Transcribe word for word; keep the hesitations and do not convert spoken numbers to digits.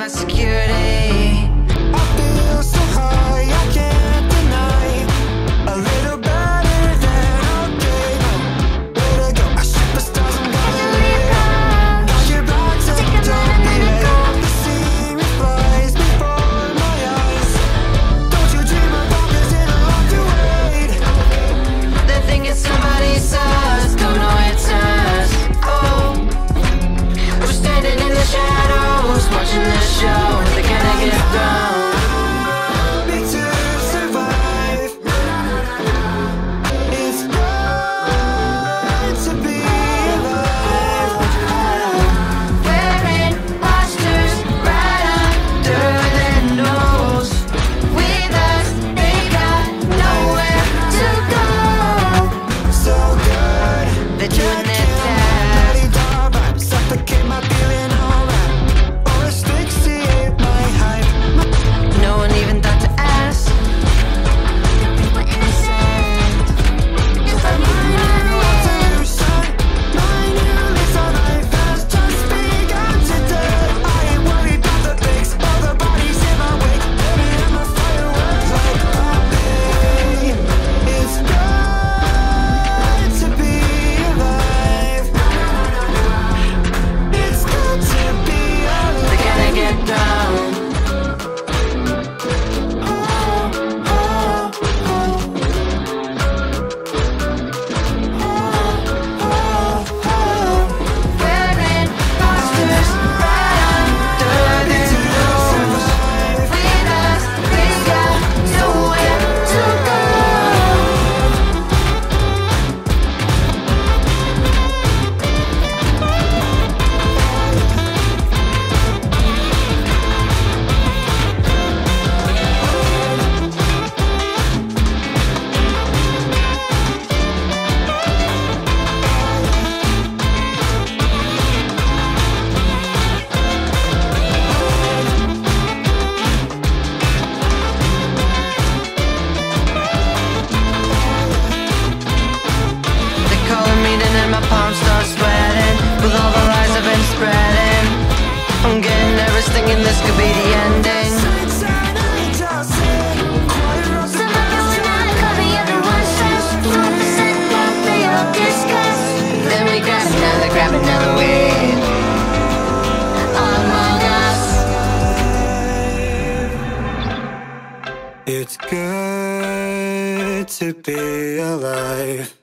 my security. I feel so high, I can't deny. A little better than okay. Way to go, I shoot the stars, I'm gonna live. Got your back, so don't be late. The scene flies before my eyes. Don't you dream about this in a long to wait. They're thinking somebody's us, don't know it's us. Oh, we're standing in the shadows, watching the show. They're gonna get down. Need to survive. It's good to be alive. We're imposters right under their nose. With us, they got nowhere to go. So good. They're doing their Can't task. let it die, suffocate my feeling alright. Or asphyxiate my hype. No one even thought to ask. We're innocent. Just like you and me. Solution. My new lease on life has just begun today. I ain't worried about the pics or the bodies in my wake. Baby, I'm a firework like Pompeii. It's good to be alive. It's good to be alive. They're gonna get down. We're imposters right under their nose. With us, we got nowhere to go. They're calling me and my palms start sweating. With all the lies I've been spreading, I'm getting nervous thinking this could be the ending. Then we grab another, grab another weed. All among us. It's good to be alive.